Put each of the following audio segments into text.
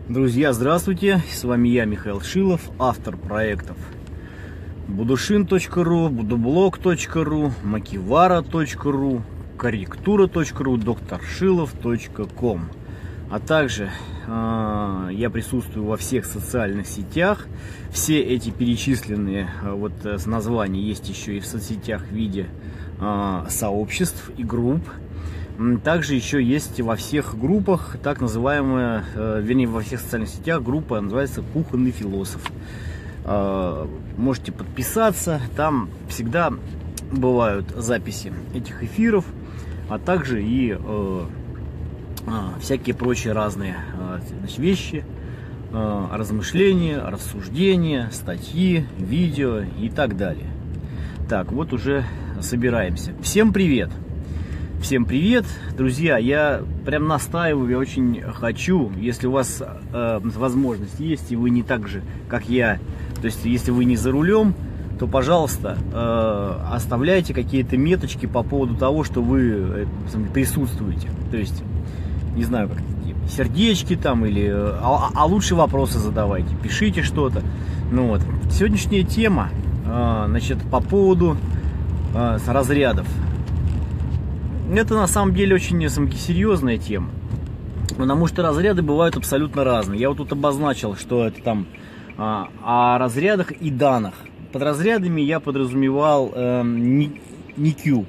Друзья, здравствуйте! С вами я, Михаил Шилов, автор проектов Будушин.ру, Будоблог.ру, Макивара.ру, Корректура.ру, Докторшилов.ком. А также я присутствую во всех социальных сетях. Все эти перечисленные названия есть еще и в соцсетях в виде сообществ и групп. Также еще есть во всех группах так называемая, во всех социальных сетях группа называется «Кухонный философ». Можете подписаться, там всегда бывают записи этих эфиров, а также и всякие прочие разные вещи, размышления, рассуждения, статьи, видео и так далее. Так, вот уже собираемся. Всем привет! Всем привет, друзья! Я прям настаиваю, я очень хочу, если у вас возможность есть, и вы не так же, как я, то есть если вы не за рулем, то, пожалуйста, оставляйте какие-то меточки по поводу того, что вы присутствуете. То есть, не знаю, как сердечки там, или, а лучше вопросы задавайте, пишите что-то. Ну вот, сегодняшняя тема, значит, по поводу разрядов. Это на самом деле очень серьезная тема, потому что разряды бывают абсолютно разные. Я вот тут обозначил, что это там о разрядах и данных. Под разрядами я подразумевал не Q,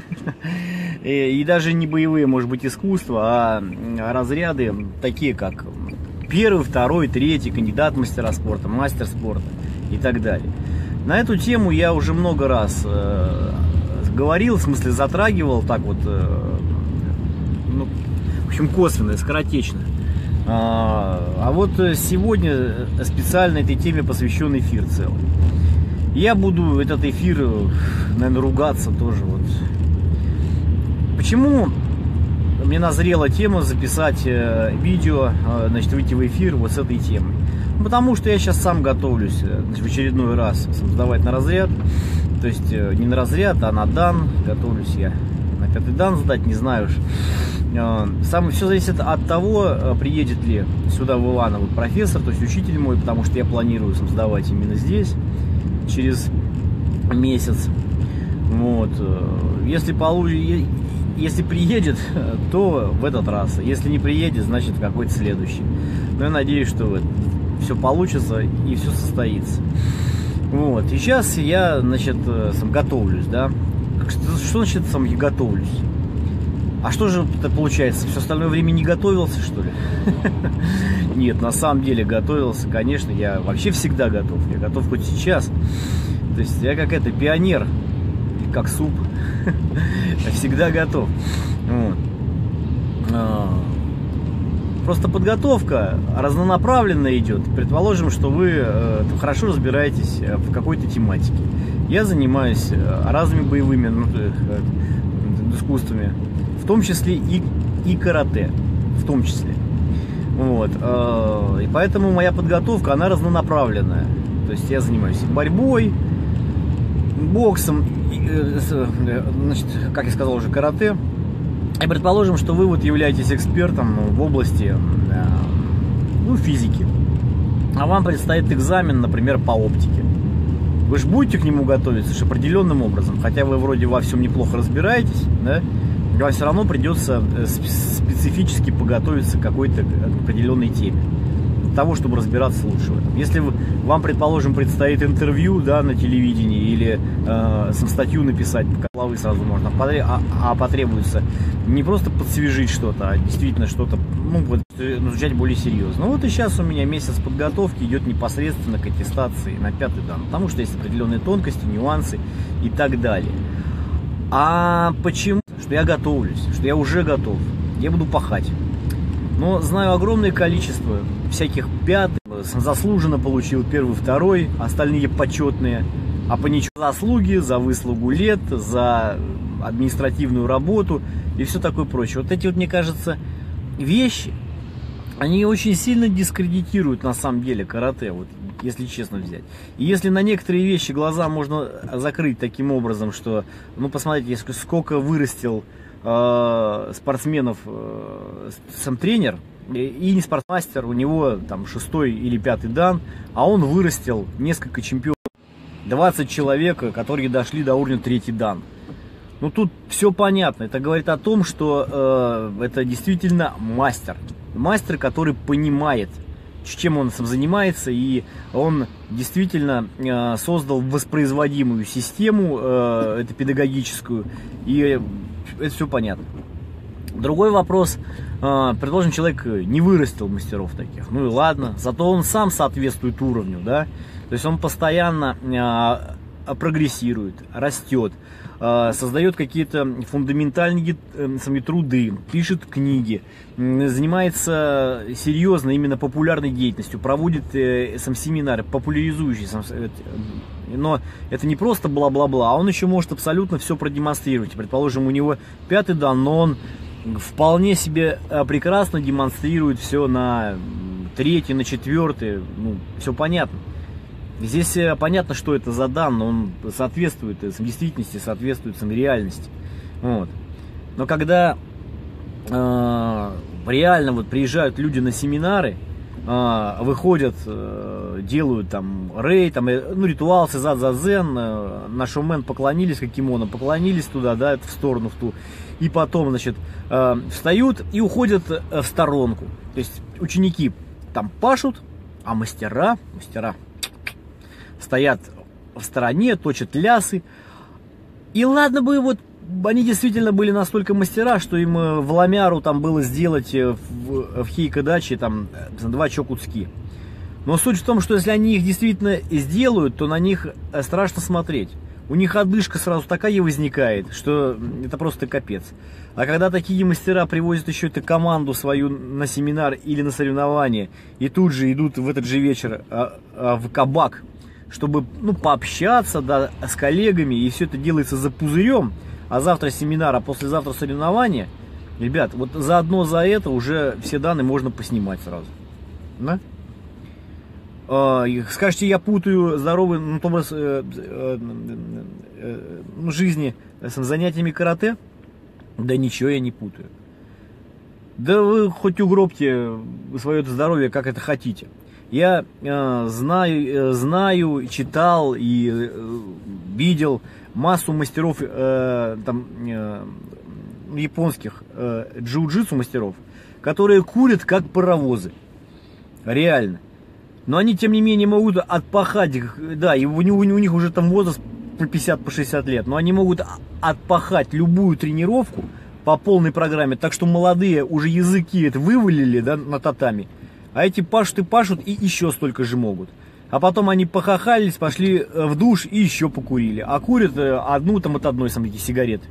и даже не боевые, может быть, искусства, а разряды такие, как первый, второй, третий, кандидат в мастера спорта, мастер спорта и так далее. На эту тему я уже много раз говорил, в смысле затрагивал так вот, ну, в общем, косвенно, скоротечно. А вот сегодня специально этой теме посвящен эфир целый. Я буду этот эфир, наверное, ругаться тоже. Вот. Почему мне назрела тема записать видео, значит, выйти в эфир вот с этой темой? Потому что я сейчас сам готовлюсь, значит, в очередной раз сдавать на разряд. То есть не на разряд, а на дан. Готовлюсь я на 5-й дан сдать, не знаю уж. Все зависит от того, приедет ли сюда в Иваново профессор, то есть учитель мой, потому что я планирую сдавать именно здесь через месяц. Вот. Если приедет, то в этот раз. Если не приедет, значит какой-то следующий. Но я надеюсь, что все получится и все состоится. Вот. И сейчас я, значит, готовлюсь, да. Что значит сам я готовлюсь? А что же это получается? Все остальное время не готовился, что ли? Нет, на самом деле готовился, конечно. Я вообще всегда готов. Я готов хоть сейчас. То есть я как пионер, как суп. Всегда готов. Вот. Просто подготовка разнонаправленная идет. Предположим, что вы хорошо разбираетесь в какой-то тематике. Я занимаюсь разными боевыми искусствами, в том числе и карате, в том числе. Вот. И поэтому моя подготовка, она разнонаправленная. То есть я занимаюсь борьбой, боксом, значит, как я сказал уже, карате. И предположим, что вы являетесь экспертом в области физики, а вам предстоит экзамен, например, по оптике. Вы же будете к нему готовиться определенным образом, хотя вы вроде во всем неплохо разбираетесь, да? Вам все равно придется специфически подготовиться к какой-то определенной теме, для того, чтобы разбираться лучше в этом. Если вам, предположим, предстоит интервью, да, на телевидении, или статью написать, головы сразу можно, а потребуется не просто подсвежить что-то, а действительно что-то, изучать более серьезно. Вот и сейчас у меня месяц подготовки идет непосредственно к аттестации на 5-й дан, потому что есть определенные тонкости, нюансы и так далее. А почему? Что я готовлюсь, что я уже готов, я буду пахать. Но знаю огромное количество всяких пятых, заслуженно получил первый, второй, остальные почетные, а по ничего заслуги, за выслугу лет, за административную работу и все такое прочее. Вот эти мне кажется, вещи, они очень сильно дискредитируют на самом деле карате, если честно взять. И если на некоторые вещи глаза можно закрыть таким образом, что, посмотрите, сколько вырастил спортсменов сам тренер, и не спортмастер, у него там 6-й или 5-й дан, а он вырастил несколько чемпионов, 20 человек, которые дошли до уровня 3-й дан. Ну тут все понятно, это говорит о том, что это действительно мастер, который понимает, чем он сам занимается, и он действительно создал воспроизводимую систему, это педагогическую, и это все понятно. Другой вопрос, предположим, человек не вырастил мастеров таких, ну и ладно, зато он сам соответствует уровню, да, то есть он постоянно прогрессирует, растет, создает какие-то фундаментальные труды, пишет книги, занимается серьезно именно популярной деятельностью, проводит сам семинары, популяризующие. Но это не просто бла-бла-бла, а он еще может абсолютно все продемонстрировать. Предположим, у него 5-й дан, но он вполне себе прекрасно демонстрирует все на 3-й, на 4-й, ну, все понятно. Здесь понятно, что это за дан, но он соответствует действительности, соответствует реальности. Вот. Но когда реально вот приезжают люди на семинары, выходят, делают там рей, там, ну, ритуал, сезат, зазен, на шоумен поклонились, как кимоно, поклонились туда, да, в сторону, в ту, и потом, значит, встают и уходят в сторонку. То есть ученики там пашут, а мастера стоят в стороне, точат лясы. И ладно бы вот они действительно были настолько мастера, что им в ламяру там было сделать в хейкадаче там 2 чокуцки. Но суть в том, что если они их действительно сделают, то на них страшно смотреть. У них одышка сразу такая возникает, что это просто капец. А когда такие мастера привозят еще эту команду свою на семинар или на соревнования, и тут же идут в этот же вечер в кабак, чтобы, ну, пообщаться, да, с коллегами, и все это делается за пузырем, а завтра семинар, а послезавтра соревнования, ребят, вот заодно за это уже все данные можно поснимать сразу. Да? Скажете, я путаю здоровый жизни с занятиями карате? Да ничего я не путаю. Да вы хоть угробьте свое здоровье, как это хотите. Я знаю, читал и видел массу мастеров японских джиу-джитсу мастеров, которые курят как паровозы. Реально. Но они, тем не менее, могут отпахать, да, и у них уже там возраст по 50-60 лет, но они могут отпахать любую тренировку по полной программе, так что молодые уже языки это вывалили, да, на татами. А эти пашут и пашут, и еще столько же могут. А потом они похахались, пошли в душ и еще покурили. А курят одну там от одной сигареты.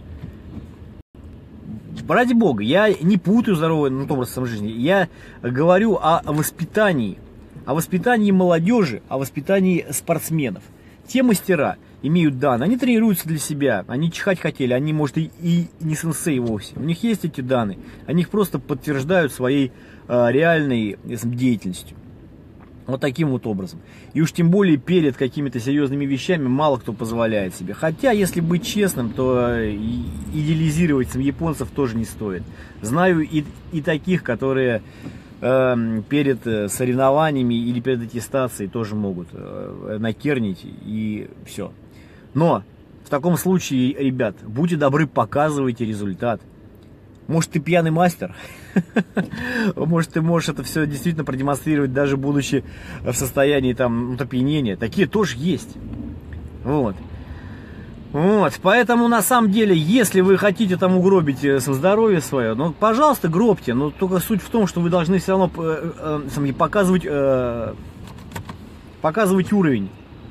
Ради бога, я не путаю здоровый образ жизни. Я говорю о воспитании. О воспитании молодежи, о воспитании спортсменов. Те мастера имеют дан, они тренируются для себя, они чихать хотели, они, может, и не сенсей вовсе. У них есть эти данные, они их просто подтверждают своей реальной деятельностью. Вот таким вот образом. И уж тем более перед какими-то серьезными вещами мало кто позволяет себе. Хотя, если быть честным, то идеализировать японцев тоже не стоит. Знаю и таких, которые перед соревнованиями или перед аттестацией тоже могут накернить и все. Но в таком случае, ребят, будьте добры, показывайте результат. Может, ты пьяный мастер? Может, ты можешь это все действительно продемонстрировать, даже будучи в состоянии там опьянения. Такие тоже есть. Вот. Вот, поэтому на самом деле, если вы хотите там угробить здоровье свое, ну, пожалуйста, гробьте, но только суть в том, что вы должны все равно показывать уровень.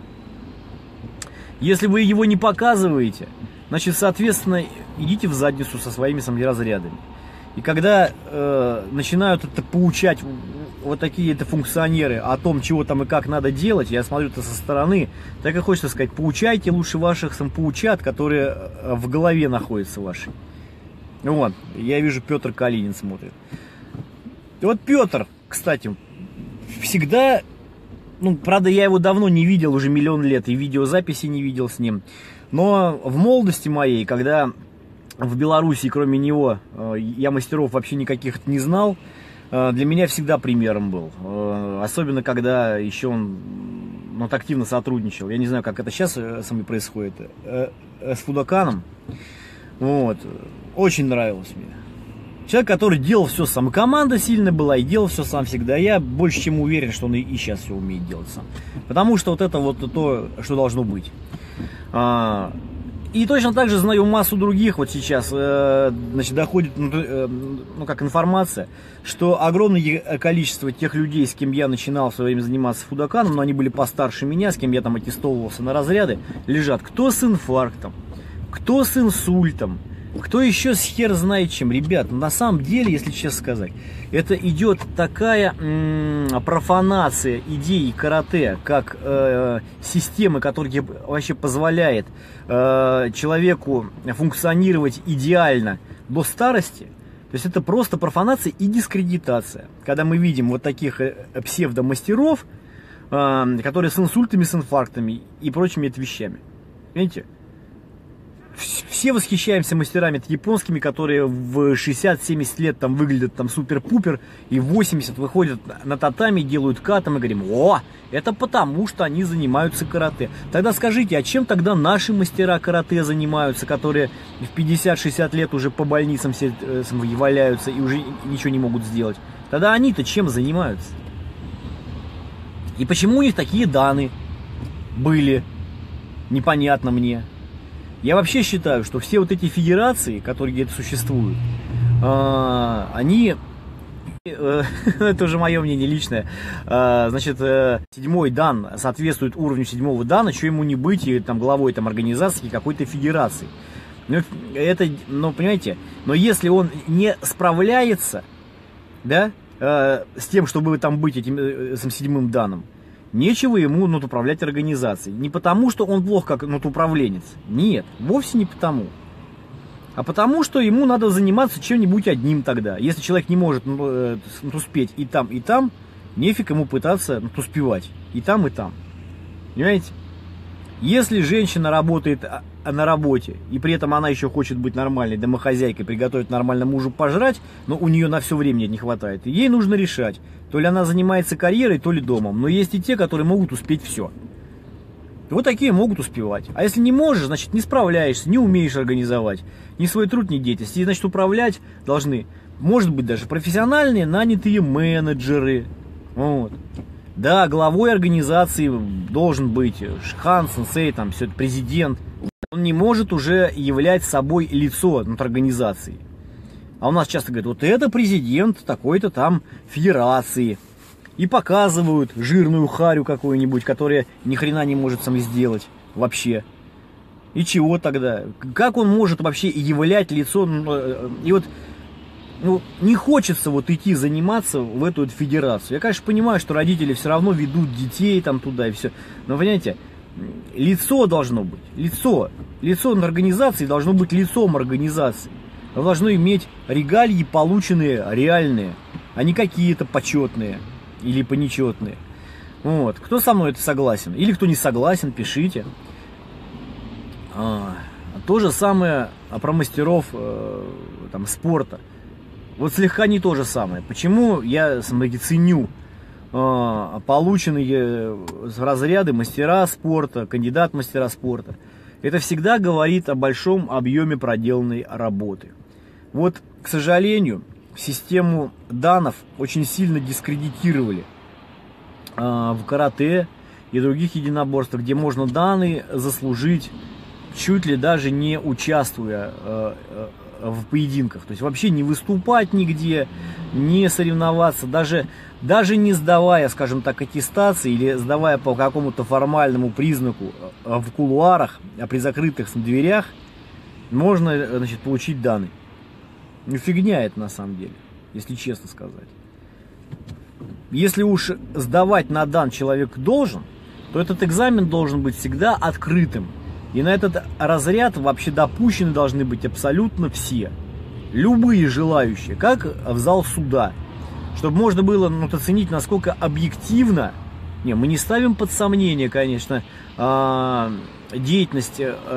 Если вы его не показываете, значит, соответственно, идите в задницу со своими разрядами. И когда начинают это поучать вот такие функционеры о том, чего там и как надо делать, я смотрю это со стороны, так и хочется сказать, поучайте лучше ваших поучат, которые в голове находятся ваши. Вот, я вижу, Петр Калинин смотрит. И вот Петр, кстати, всегда, ну, правда, я его давно не видел, уже миллион лет, и видеозаписи не видел с ним, но в молодости моей, когда в Беларуси, кроме него, я мастеров вообще никаких не знал, для меня всегда примером был. Особенно, когда еще он активно сотрудничал. Я не знаю, как это сейчас со мной происходит. С Фудоканом. Вот. Очень нравилось мне. Человек, который делал все сам. И команда сильная была, и делал все сам всегда. Я больше чем уверен, что он и сейчас все умеет делать сам. Потому что вот это вот то, что должно быть. И точно так же знаю массу других, вот сейчас, значит, доходит, как информация, что огромное количество тех людей, с кем я начинал в свое время заниматься Фудоканом, но они были постарше меня, с кем я там аттестовывался на разряды, лежат кто с инфарктом, кто с инсультом, кто еще с хер знает чем. Ребят, на самом деле, если честно сказать, это идет такая профанация идеи карате, как системы, которая вообще позволяет человеку функционировать идеально до старости. То есть это просто профанация и дискредитация. Когда мы видим вот таких псевдомастеров, которые с инсультами, с инфарктами и прочими вещами. Понимаете? Все восхищаемся мастерами японскими, которые в 60-70 лет там выглядят там супер-пупер, и в 80 выходят на татами, делают катом, и говорим: о, это потому, что они занимаются карате. Тогда скажите, а чем тогда наши мастера карате занимаются, которые в 50-60 лет уже по больницам все валяются и уже ничего не могут сделать? Тогда они-то чем занимаются? И почему у них такие даны были? Непонятно мне. Я вообще считаю, что все вот эти федерации, которые где-то существуют, они, это уже мое мнение личное, значит, 7-й дан соответствует уровню 7-го дана, что ему не быть и там главой там организации какой-то федерации. Это, понимаете, но если он не справляется, да, с тем, чтобы там быть этим 7-м даном, нечего ему управлять организацией. Не потому, что он плох как управленец. Нет, вовсе не потому. А потому, что ему надо заниматься чем-нибудь одним тогда. Если человек не может успеть и там, нефиг ему пытаться успевать и там, и там. Понимаете? Если женщина работает на работе, и при этом она еще хочет быть нормальной домохозяйкой, приготовить нормально мужу пожрать, но у нее на все времени не хватает, и ей нужно решать, то ли она занимается карьерой, то ли домом. Но есть и те, которые могут успеть все. Вот такие могут успевать. А если не можешь, значит не справляешься, не умеешь организовать ни свой труд, ни деятельность. И значит управлять должны, может быть, даже профессиональные нанятые менеджеры. Вот. Да, главой организации должен быть хан, сенсей, там, все это, президент. Он не может уже являть собой лицо организации. А у нас часто говорят: вот это президент такой-то там федерации. И показывают жирную харю какую-нибудь, которая ни хрена не может сам сделать вообще. И чего тогда? Как он может вообще являть лицо? И вот не хочется идти заниматься в эту федерацию. Я, конечно, понимаю, что родители все равно ведут детей там туда и все. Но, понимаете, лицо должно быть. Лицо на организации должно быть лицом организации. Оно должно иметь регалии, полученные реальные, а не какие-то почетные или понечетные. Вот. Кто со мной это согласен? Или кто не согласен, пишите. То же самое про мастеров там, спорта. Вот слегка не то же самое. Почему я ценю полученные разряды мастера спорта, кандидат в мастера спорта? Это всегда говорит о большом объеме проделанной работы. Вот, к сожалению, систему данов очень сильно дискредитировали в карате и других единоборствах, где можно даны заслужить, чуть ли даже не участвуя в поединках. То есть вообще не выступать нигде, не соревноваться, даже не сдавая, скажем так, аттестации или сдавая по какому-то формальному признаку в кулуарах, а при закрытых дверях, можно, значит, получить даны. Фигня это на самом деле, если честно сказать. Если уж сдавать на дан человек должен, то этот экзамен должен быть всегда открытым. И на этот разряд вообще допущены должны быть абсолютно все. Любые желающие, как в зал суда. Чтобы можно было оценить, насколько объективно. Не, мы не ставим под сомнение, конечно, деятельность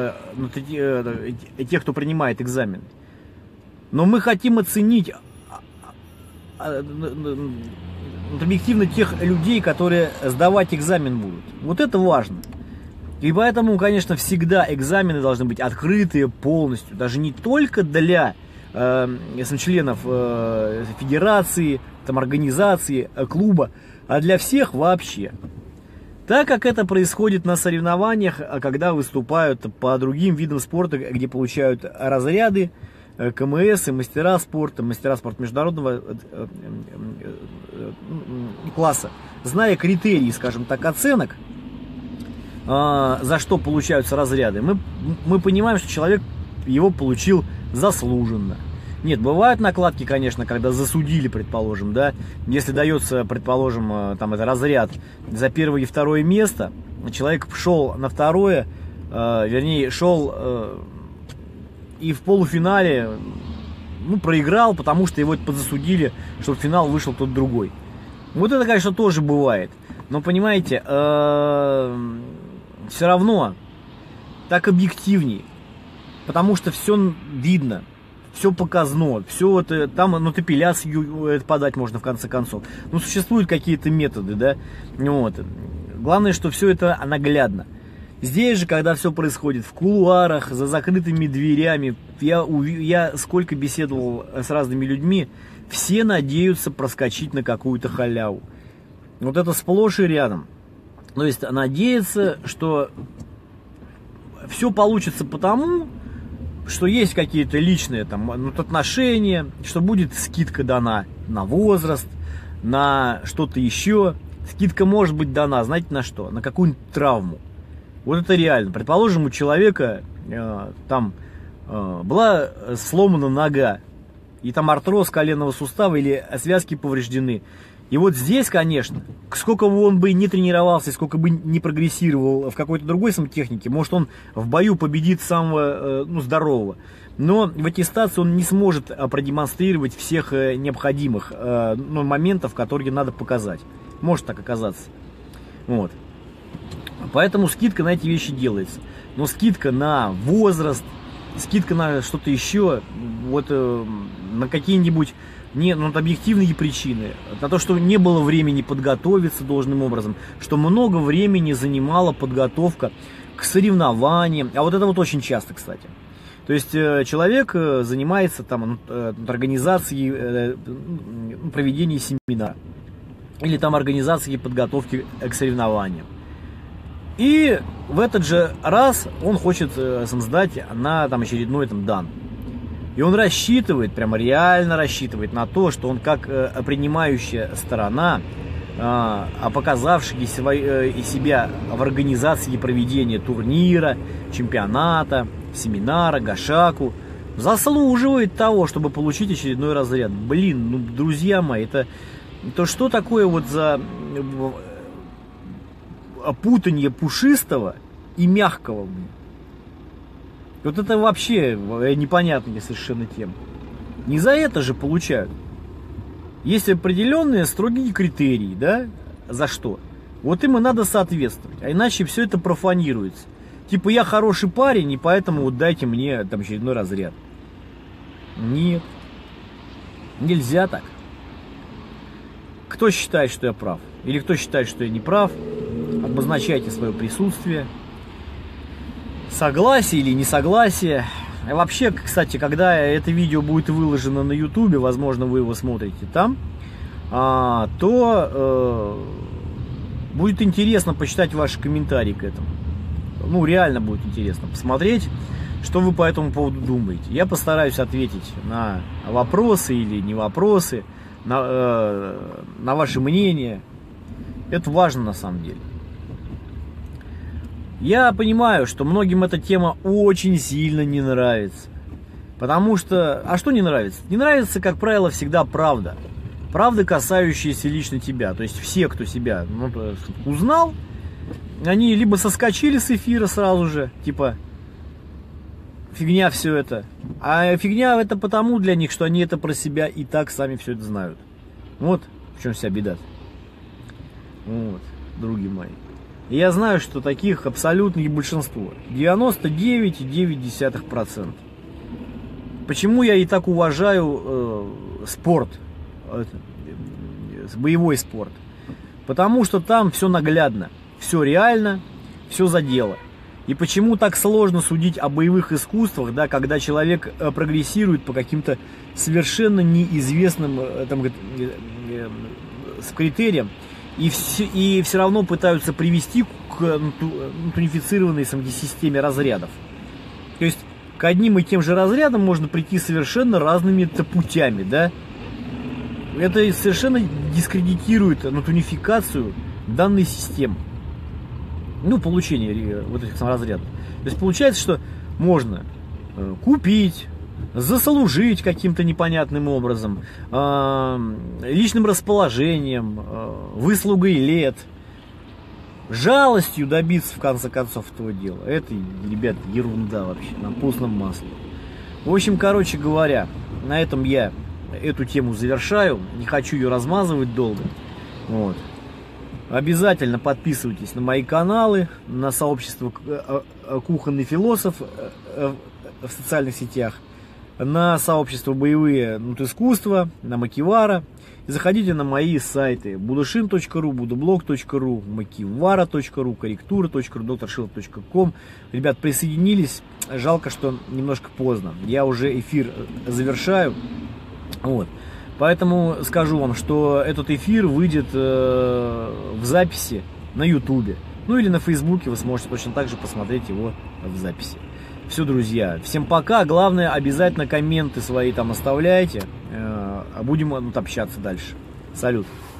тех, кто принимает экзамен. Но мы хотим оценить объективно тех людей, которые сдавать экзамен будут. Вот это важно. И поэтому, конечно, всегда экзамены должны быть открытые полностью. Даже не только для членов федерации, там, организации, клуба, а для всех вообще. Так как это происходит на соревнованиях, когда выступают по другим видам спорта, где получают разряды, КМС и мастера спорта международного класса, зная критерии, скажем так, оценок, за что получаются разряды, мы понимаем, что человек его получил заслуженно. Нет, бывают накладки, конечно, когда засудили, предположим, да, если дается, предположим, там это разряд за первое и второе место, человек шел на второе, вернее, шел и в полуфинале, ну, проиграл, потому что его подзасудили, чтобы в финал вышел кто-то другой. Вот это, конечно, тоже бывает. Но, понимаете, все равно так объективней, потому что все видно. Все показно, все это, там нотапиляцию подать можно в конце концов. Ну, существуют какие-то методы, да, вот. Главное, что все это наглядно. Здесь же, когда все происходит в кулуарах, за закрытыми дверями, я сколько беседовал с разными людьми, все надеются проскочить на какую-то халяву. Вот это сплошь и рядом. То есть надеяться, что все получится потому, что есть какие-то личные там отношения, что будет скидка дана на возраст, на что-то еще. Скидка может быть дана, знаете, на что? На какую-нибудь травму. Вот это реально. Предположим, у человека была сломана нога, и там артроз коленного сустава или связки повреждены. И вот здесь, конечно, сколько бы он бы не тренировался, сколько бы не прогрессировал в какой-то другой самотехнике, может, он в бою победит самого здорового. Но в аттестации он не сможет продемонстрировать всех необходимых моментов, которые надо показать. Может так оказаться. Вот. Поэтому скидка на эти вещи делается. Но скидка на возраст, скидка на что-то еще, вот на какие-нибудь объективные причины, на то, что не было времени подготовиться должным образом, что много времени занимала подготовка к соревнованиям, а вот это вот очень часто, кстати. То есть человек занимается там организацией проведения семинара или там организацией подготовки к соревнованиям. И в этот же раз он хочет сдать на очередной дан. И он рассчитывает, прямо реально рассчитывает на то, что он как принимающая сторона, показавшая себя в организации проведения турнира, чемпионата, семинара, гашаку, заслуживает того, чтобы получить очередной разряд. Блин, друзья мои, это что такое вот за путанье пушистого и мягкого? Вот это вообще непонятная совершенно тема. Не за это же получают. Есть определенные строгие критерии, да? За что? Вот им и надо соответствовать. А иначе все это профанируется. Типа, я хороший парень, и поэтому вот дайте мне очередной разряд. Нет. Нельзя так. Кто считает, что я прав? Или кто считает, что я не прав? Обозначайте свое присутствие. Согласие или несогласие. А вообще, кстати, когда это видео будет выложено на YouTube, возможно, вы его смотрите там, то будет интересно почитать ваши комментарии к этому. Ну, реально будет интересно посмотреть, что вы по этому поводу думаете. Я постараюсь ответить на вопросы или не вопросы, на ваше мнение. Это важно на самом деле. Я понимаю, что многим эта тема очень сильно не нравится. Потому что... А что не нравится? Не нравится, как правило, всегда правда. Правда, касающаяся лично тебя. То есть все, кто себя узнал, они либо соскочили с эфира сразу же, типа, фигня все это. А фигня это потому для них, что они это про себя и так сами все это знают. Вот в чем вся беда. Вот, други мои. И я знаю, что таких абсолютное большинство. 99,9%. Почему я и так уважаю спорт, боевой спорт? Потому что там все наглядно, все реально, все за дело. И почему так сложно судить о боевых искусствах, да, когда человек прогрессирует по каким-то совершенно неизвестным критериям, и все равно пытаются привести к унифицированной системе разрядов. То есть к одним и тем же разрядам можно прийти совершенно разными путями, да? Это совершенно дискредитирует унификацию данной системы. Ну, получение вот этих разрядов. То есть получается, что можно купить, заслужить каким-то непонятным образом, личным расположением, выслугой лет, жалостью добиться в конце концов этого дела. Это, ребят, ерунда вообще, на постном масле. В общем, короче говоря, на этом я эту тему завершаю. Не хочу ее размазывать долго. Вот. Обязательно подписывайтесь на мои каналы, на сообщество Кухонный Философ в социальных сетях, на сообщество Боевые искусства, на Макивара. И заходите на мои сайты budushin.ru, budublog.ru, makivara.ru, корректура.ру, dr.shilov.com. Ребят, присоединились. Жалко, что немножко поздно. Я уже эфир завершаю. Вот. Поэтому скажу вам, что этот эфир выйдет в записи на Ютубе. Ну или на Фейсбуке вы сможете точно так же посмотреть его в записи. Все, друзья, всем пока. Главное, обязательно комменты свои там оставляйте. Будем общаться дальше. Салют.